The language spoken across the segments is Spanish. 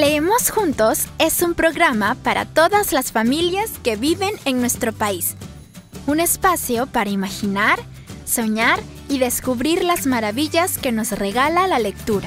Leemos Juntos es un programa para todas las familias que viven en nuestro país. Un espacio para imaginar, soñar y descubrir las maravillas que nos regala la lectura.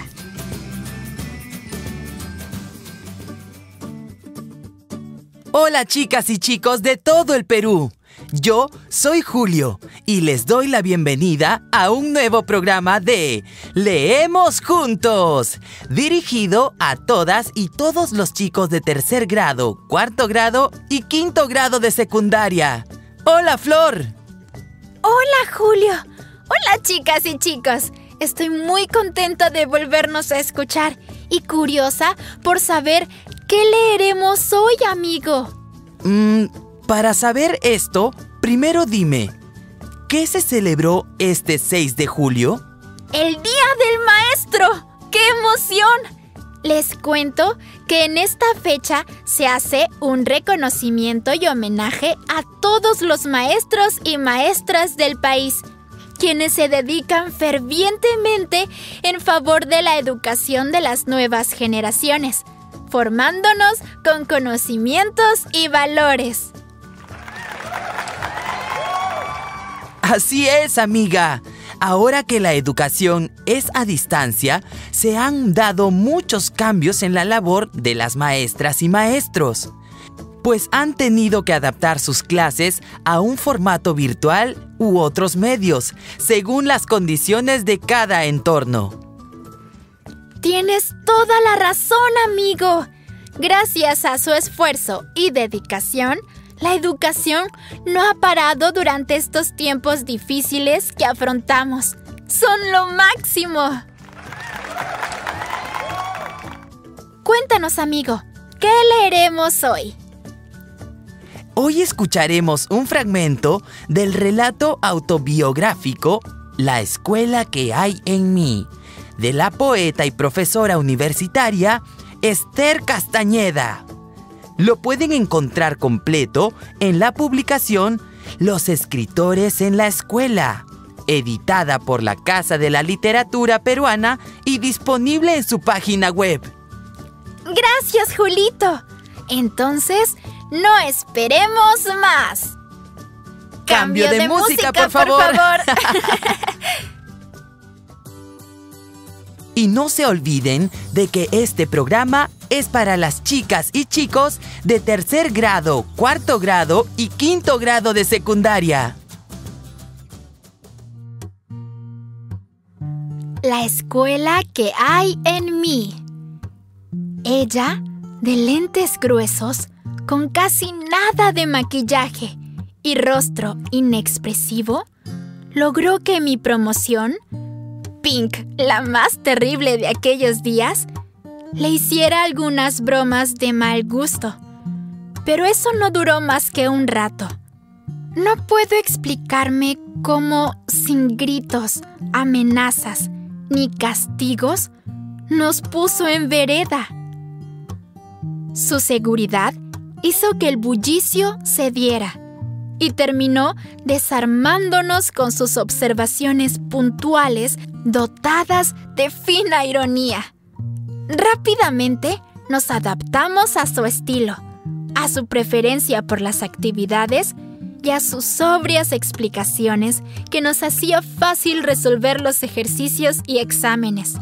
Hola chicas y chicos de todo el Perú. Yo soy Julio y les doy la bienvenida a un nuevo programa de Leemos Juntos, dirigido a todas y todos los chicos de tercer grado, cuarto grado y quinto grado de secundaria. ¡Hola, Flor! ¡Hola, Julio! ¡Hola, chicas y chicos! Estoy muy contenta de volvernos a escuchar y curiosa por saber qué leeremos hoy, amigo. Para saber esto, primero dime, ¿qué se celebró este 6 de julio? ¡El Día del Maestro! ¡Qué emoción! Les cuento que en esta fecha se hace un reconocimiento y homenaje a todos los maestros y maestras del país, quienes se dedican fervientemente en favor de la educación de las nuevas generaciones, formándonos con conocimientos y valores. Así es, amiga. Ahora que la educación es a distancia, se han dado muchos cambios en la labor de las maestras y maestros, pues han tenido que adaptar sus clases a un formato virtual u otros medios, según las condiciones de cada entorno. Tienes toda la razón, amigo. Gracias a su esfuerzo y dedicación, la educación no ha parado durante estos tiempos difíciles que afrontamos. ¡Son lo máximo! Cuéntanos, amigo, ¿qué leeremos hoy? Hoy escucharemos un fragmento del relato autobiográfico La escuela que hay en mí, de la poeta y profesora universitaria Esther Castañeda. Lo pueden encontrar completo en la publicación Los escritores en la escuela, editada por la Casa de la Literatura Peruana y disponible en su página web. ¡Gracias, Julito! Entonces, no esperemos más. ¡Cambio de música, por favor! Y no se olviden de que este programa es para las chicas y chicos de tercer grado, cuarto grado y quinto grado de secundaria. La escuela que hay en mí. Ella, de lentes gruesos, con casi nada de maquillaje y rostro inexpresivo, logró que mi promoción, Pink, la más terrible de aquellos días, le hiciera algunas bromas de mal gusto. Pero eso no duró más que un rato. No puedo explicarme cómo, sin gritos, amenazas ni castigos, nos puso en vereda. Su seguridad hizo que el bullicio cediera y terminó desarmándonos con sus observaciones puntuales dotadas de fina ironía. Rápidamente nos adaptamos a su estilo, a su preferencia por las actividades y a sus sobrias explicaciones que nos hacía fácil resolver los ejercicios y exámenes.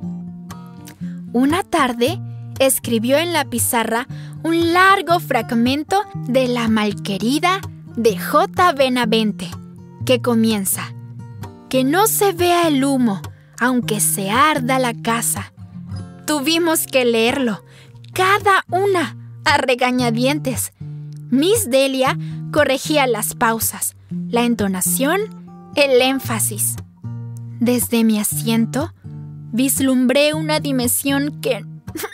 Una tarde, escribió en la pizarra un largo fragmento de La malquerida de J. Benavente, que comienza: que no se vea el humo, aunque se arda la casa. Tuvimos que leerlo, cada una, a regañadientes. Miss Delia corregía las pausas, la entonación, el énfasis. Desde mi asiento, vislumbré una dimensión que...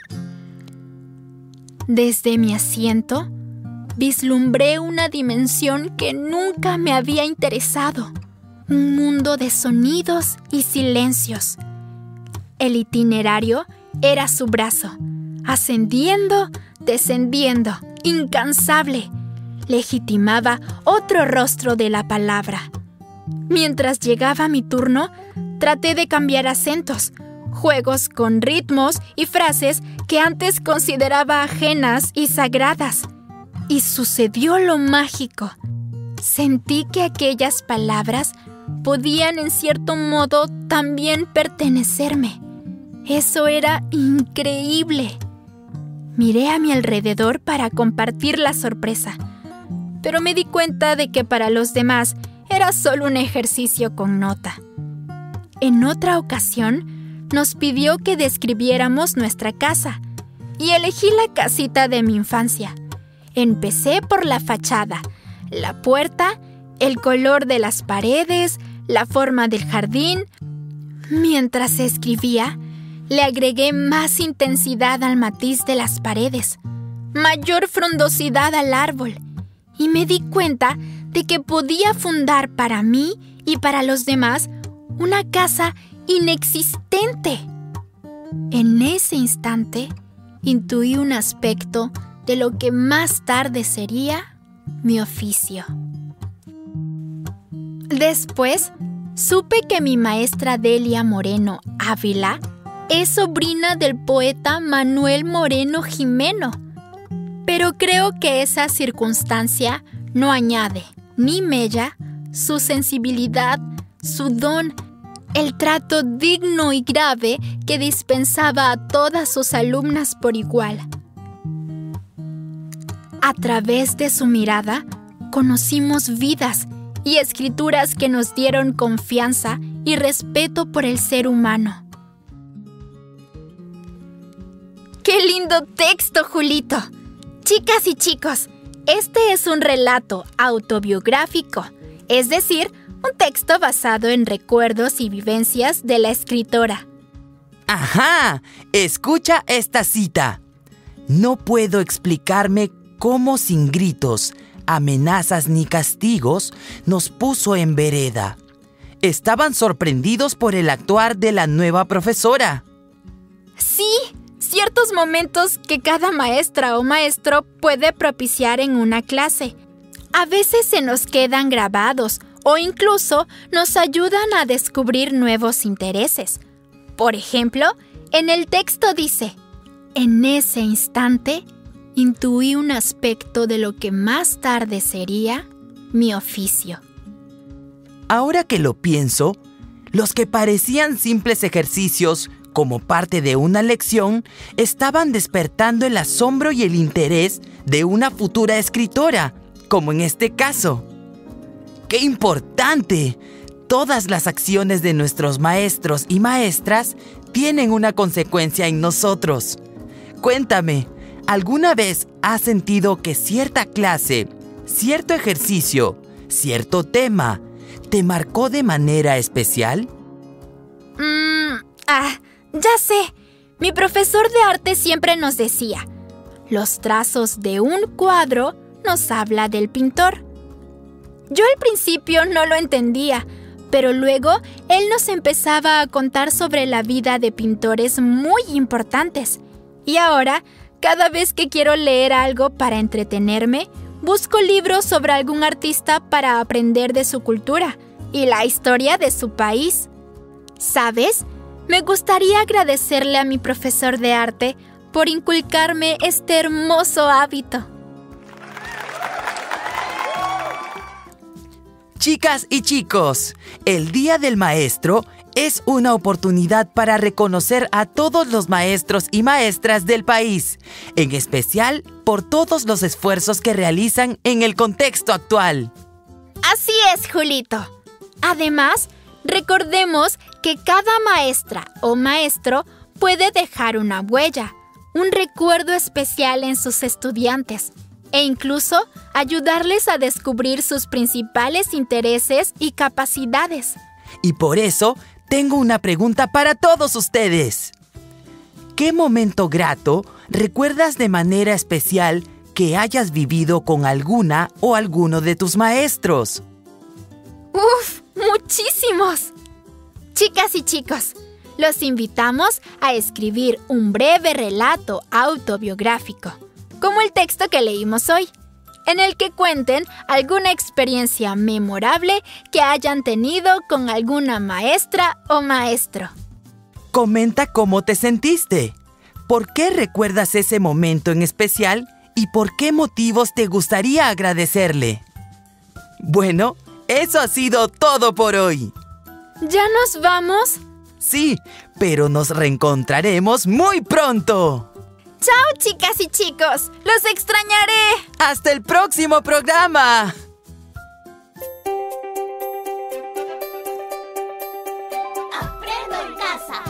nunca me había interesado. Un mundo de sonidos y silencios. El itinerario era su brazo, ascendiendo, descendiendo, incansable. Legitimaba otro rostro de la palabra. Mientras llegaba mi turno, traté de cambiar acentos, juegos con ritmos y frases que antes consideraba ajenas y sagradas. Y sucedió lo mágico. Sentí que aquellas palabras podían en cierto modo también pertenecerme. Eso era increíble. Miré a mi alrededor para compartir la sorpresa, pero me di cuenta de que para los demás era solo un ejercicio con nota. En otra ocasión, nos pidió que describiéramos nuestra casa y elegí la casita de mi infancia. Empecé por la fachada, la puerta, el color de las paredes, la forma del jardín. Mientras escribía, le agregué más intensidad al matiz de las paredes, mayor frondosidad al árbol, y me di cuenta de que podía fundar para mí y para los demás una casa inexistente. En ese instante, intuí un aspecto de lo que más tarde sería mi oficio. Después, supe que mi maestra Delia Moreno Ávila es sobrina del poeta Manuel Moreno Jimeno. Pero creo que esa circunstancia no añade ni mella su sensibilidad, su don, el trato digno y grave que dispensaba a todas sus alumnas por igual. A través de su mirada, conocimos vidas y escrituras que nos dieron confianza y respeto por el ser humano. ¡Qué lindo texto, Julito! Chicas y chicos, este es un relato autobiográfico, es decir, un texto basado en recuerdos y vivencias de la escritora. ¡Ajá! Escucha esta cita. No puedo explicarme cómo sin gritos, amenazas ni castigos nos puso en vereda. Estaban sorprendidos por el actuar de la nueva profesora. Sí, ciertos momentos que cada maestra o maestro puede propiciar en una clase. A veces se nos quedan grabados o incluso nos ayudan a descubrir nuevos intereses. Por ejemplo, en el texto dice: en ese instante intuí un aspecto de lo que más tarde sería mi oficio. Ahora que lo pienso, los que parecían simples ejercicios como parte de una lección estaban despertando el asombro y el interés de una futura escritora, como en este caso. ¡Qué importante! Todas las acciones de nuestros maestros y maestras tienen una consecuencia en nosotros. Cuéntame, ¿alguna vez has sentido que cierta clase, cierto ejercicio, cierto tema, te marcó de manera especial? Ya sé. Mi profesor de arte siempre nos decía: los trazos de un cuadro nos habla del pintor. Yo al principio no lo entendía, pero luego él nos empezaba a contar sobre la vida de pintores muy importantes. Y ahora, cada vez que quiero leer algo para entretenerme, busco libros sobre algún artista para aprender de su cultura y la historia de su país. ¿Sabes? Me gustaría agradecerle a mi profesor de arte por inculcarme este hermoso hábito. Chicas y chicos, el Día del Maestro es una oportunidad para reconocer a todos los maestros y maestras del país, en especial por todos los esfuerzos que realizan en el contexto actual. Así es, Julito. Además, recordemos que cada maestra o maestro puede dejar una huella, un recuerdo especial en sus estudiantes e incluso ayudarles a descubrir sus principales intereses y capacidades. Y por eso tengo una pregunta para todos ustedes. ¿Qué momento grato recuerdas de manera especial que hayas vivido con alguna o alguno de tus maestros? ¡Uf! ¡Muchísimos! Chicas y chicos, los invitamos a escribir un breve relato autobiográfico, como el texto que leímos hoy, en el que cuenten alguna experiencia memorable que hayan tenido con alguna maestra o maestro. Comenta cómo te sentiste. ¿Por qué recuerdas ese momento en especial y por qué motivos te gustaría agradecerle? Bueno, eso ha sido todo por hoy. ¿Ya nos vamos? Sí, pero nos reencontraremos muy pronto. ¡Chao, chicas y chicos! ¡Los extrañaré! ¡Hasta el próximo programa! Aprendo en casa.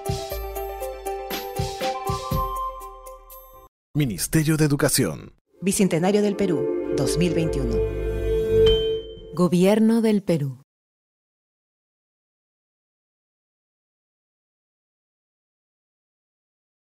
Ministerio de Educación. Bicentenario del Perú, 2021. Gobierno del Perú.